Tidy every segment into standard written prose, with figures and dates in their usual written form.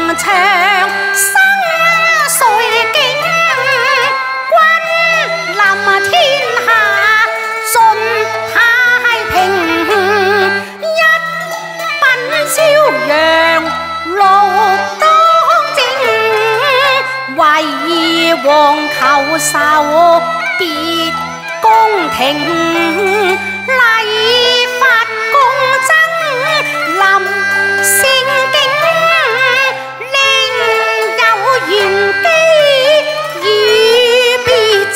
長生水景，君臨天下盡太平。一品朝陽路當正，為皇求壽別宮廷。禮法公爭臨聖境，另有玄機與別情。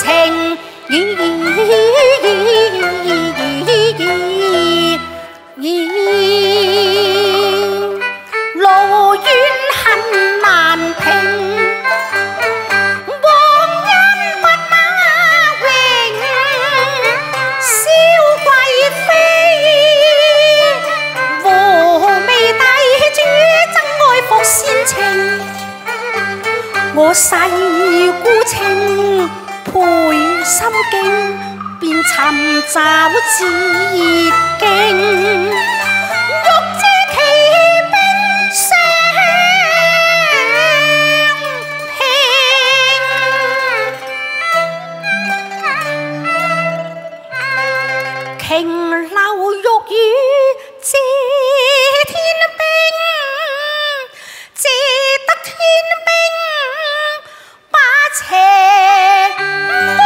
路遠恨難平，黃恩不打榮，蕭貴妃和媚帝主真愛服煽情。我世孤清配心境，便尋找捷徑。欲借騎兵相拼，瓊樓玉宇借天兵，借得天兵把邪魔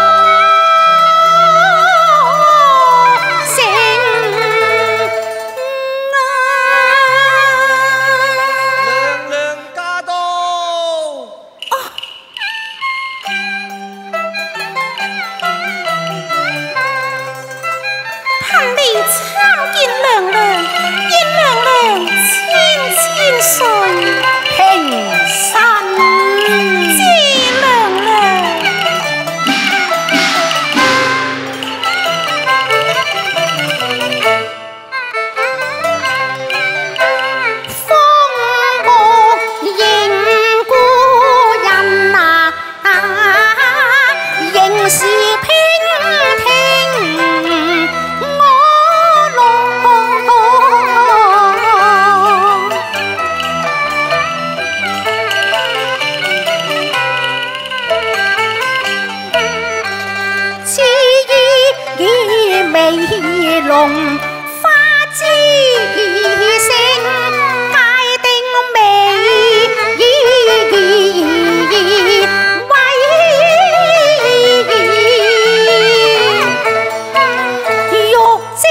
成。 娘娘駕到。 盼你參見娘娘，願娘娘千千歲平身。知娘娘。風波迎故人啊，仍是娉婷我樂。似意美容花枝盛，界定美意為玉晶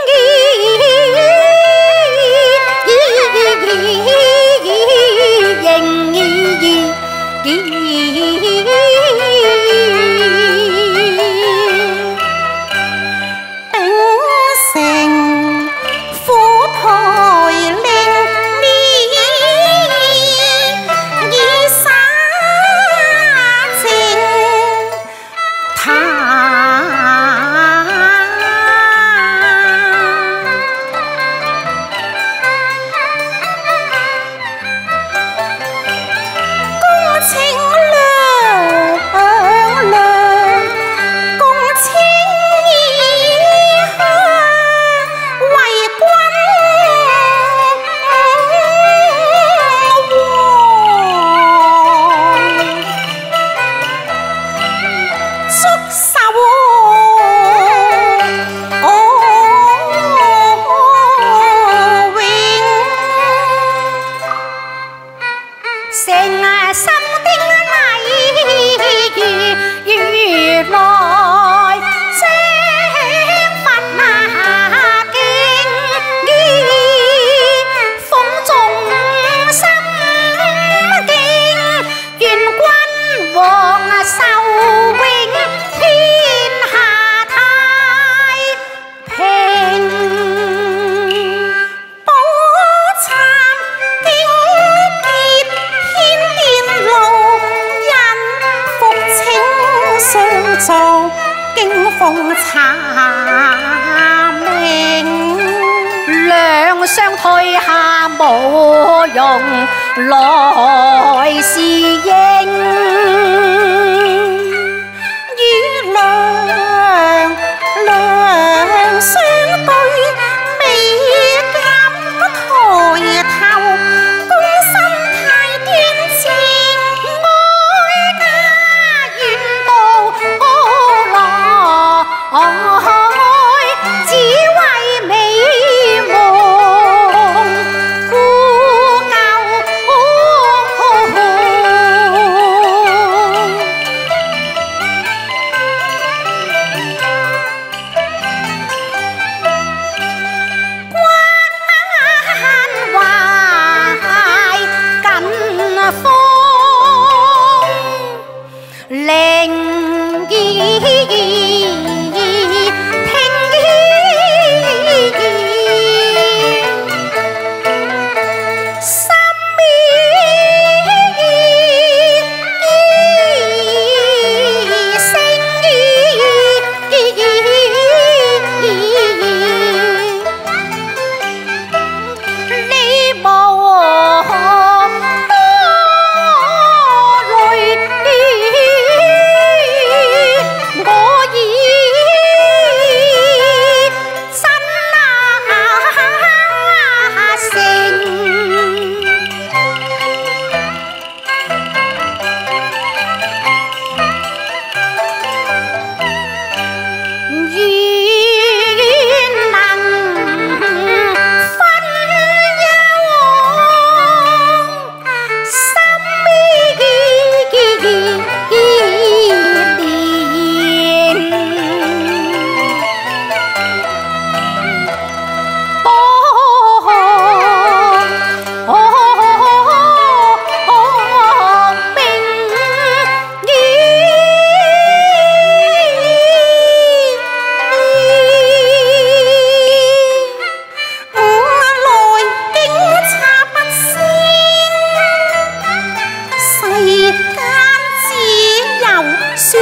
風查明，兩相推下無用，來是應。與娘娘相對，未敢抬頭，躬身太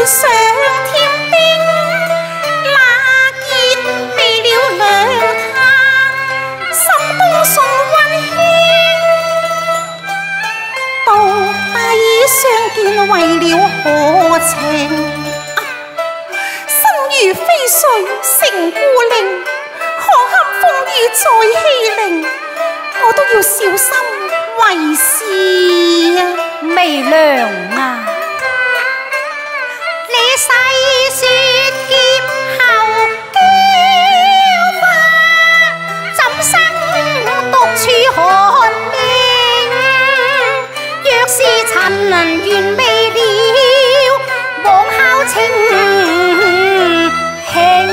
上添冰，那結備了兩灘，心中送溫馨。到底相見為了何情？身如飛絮成孤零，可堪風雨再欺凌，我都要小心為是啊！ 媚娘啊！你細說劫後嬌花，怎生獨處寒冰？若是塵緣未了，枉孝情輕。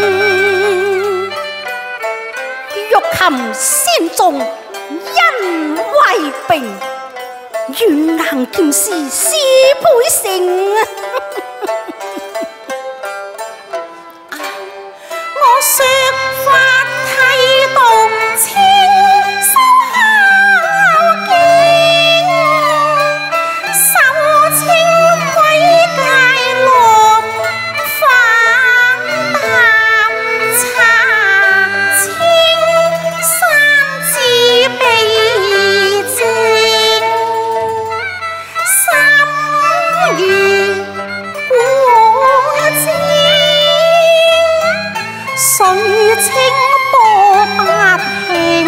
玉琴先縱因為病，軟硬劍士是倍成。 我削髮剃度清修孝經，手清規戒樂反淡茶清，三字備正，心如果精。水清波不平，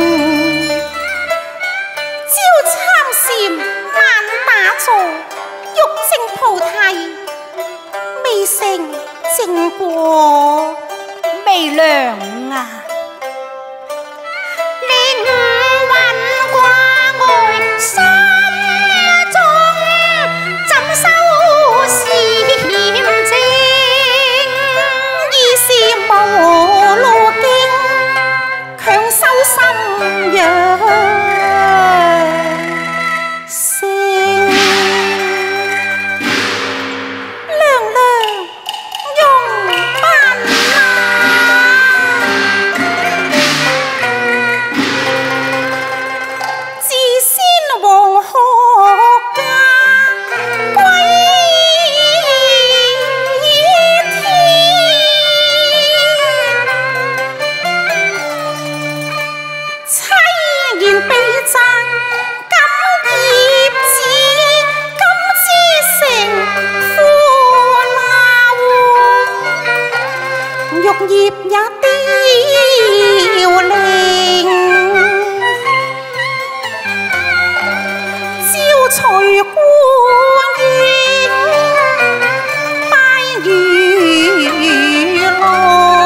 朝參禪晚打坐，玉淨菩提未成正果。 媚娘啊！你五蘊掛礙心中，怎修禪正？ 意是無路徑，強修心養性。娘娘用賓啊！自先黃河家歸然被贈金葉子，金枝成歡樂，玉葉也凋零，朝隨孤影，拜如來。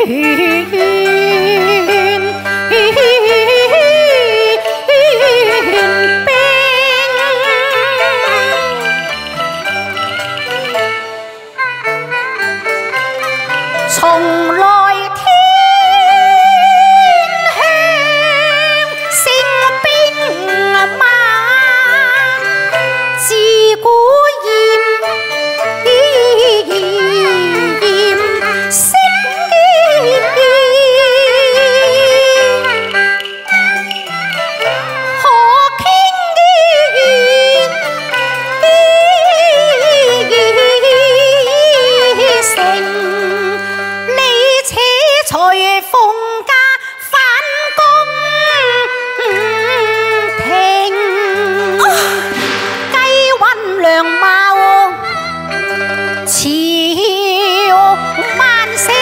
從來天向聖兵馬，自古嚴色可傾城。才奉家反宮廷，雞運良貌朝萬城。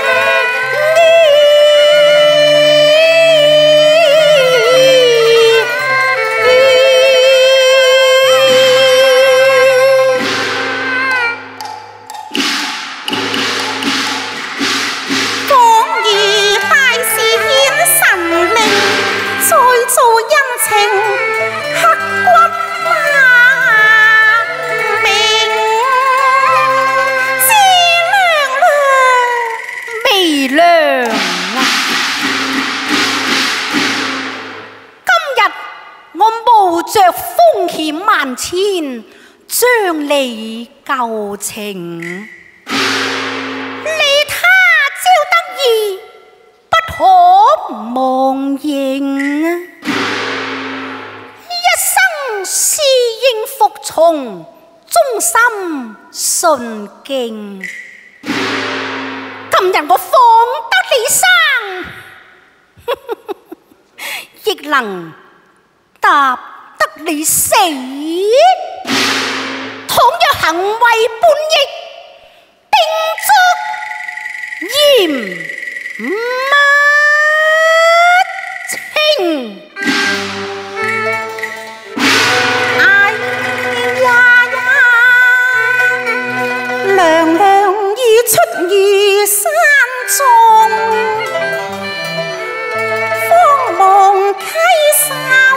着風險萬千，將你舊情，利他朝得意，不可忘形。一生侍應服從，忠心順敬。今日我放得你生，亦能答得你死，倘若行為叛逆，定捉嚴勿情。 哎呀呀，娘娘已出於山中，慌忙稽首。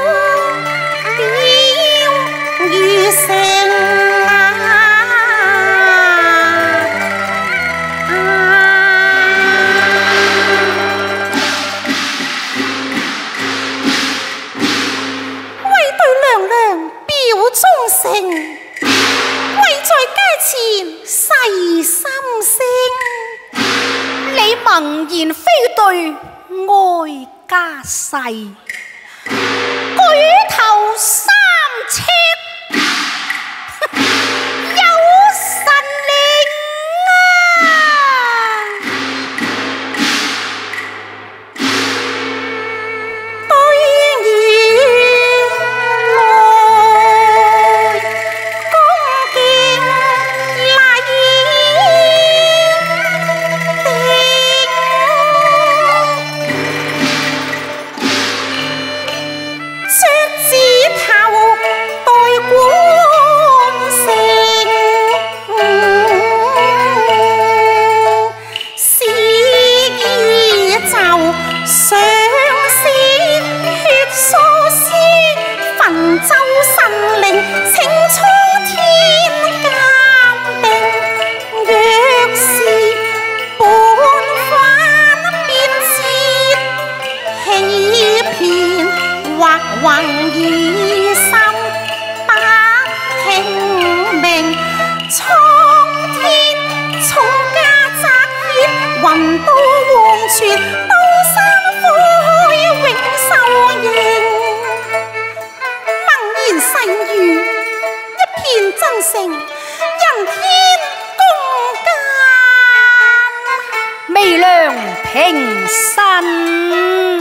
如城為對娘娘表忠誠，為在街前細心聲。 你盟言非對愛家世，舉頭三尺。平身，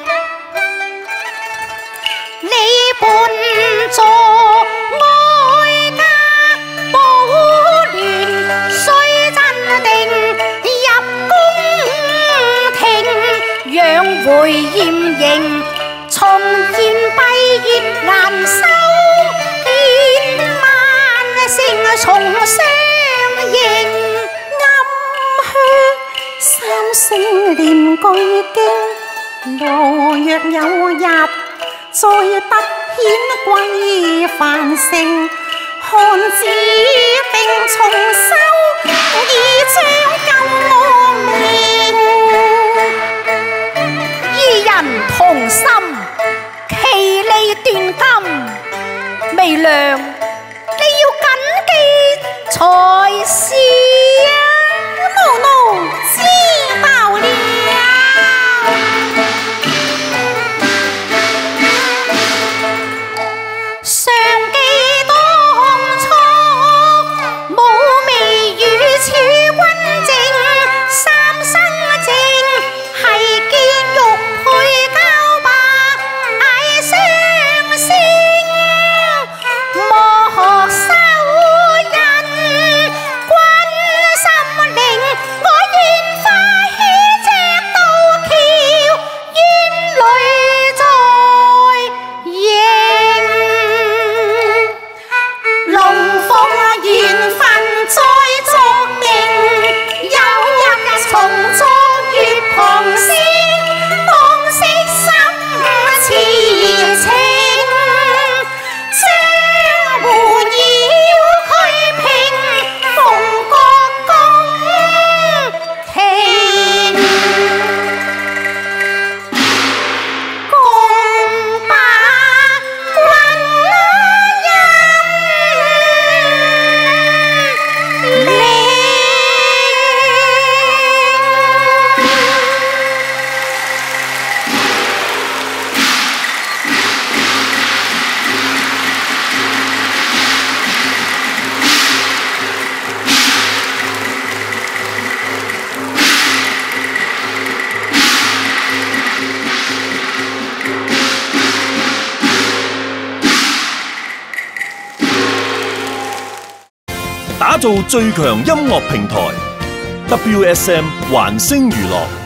你伴助愛家保亂，須鎮定入宮廷，養回嚴刑，重現閉月顏收，見萬城重相迎，暗香三星。 名句經，羅若有日再突顯歸繁盛，漢子並重修，以彰舊名。 二人同心，其利斷金。微娘，你要謹記才是啊！ 奴知道了。上記當初，母未與此君正，三生正係見玉佩交白，嗌雙聲，莫收人君心靈。我願化起隻渡橋，冤淚在迎。龍鳳緣分再作命，有日重作月旁星，當識心痴情，將換要區平逢國公庭，共把打造最強音樂平台 WSM 環聲娛樂。